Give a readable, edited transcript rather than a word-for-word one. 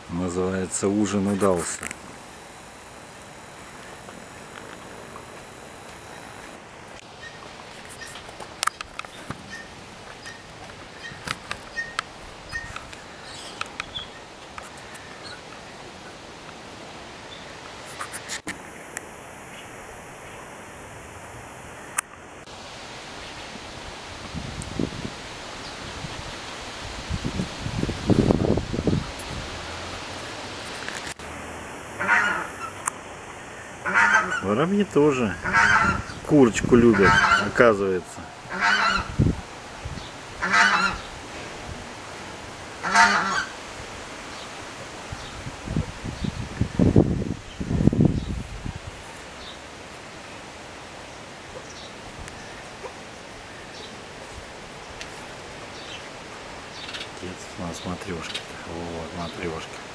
Называется «Ужин удался». Воробьи тоже курочку любят, оказывается. Отец на смотрешке. Вот, матрешка.